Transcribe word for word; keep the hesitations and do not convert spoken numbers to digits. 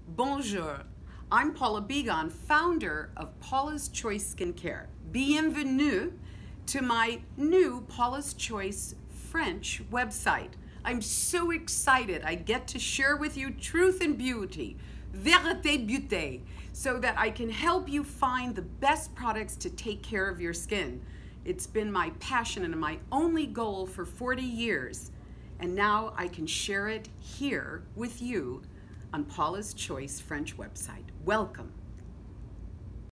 Bonjour, I'm Paula Begoun, founder of Paula's Choice Skincare. Bienvenue to my new Paula's Choice French website. I'm so excited I get to share with you truth and beauty, vérité beauté, so that I can help you find the best products to take care of your skin. It's been my passion and my only goal for forty years, and now I can share it here with you on Paula's Choice French website. Welcome.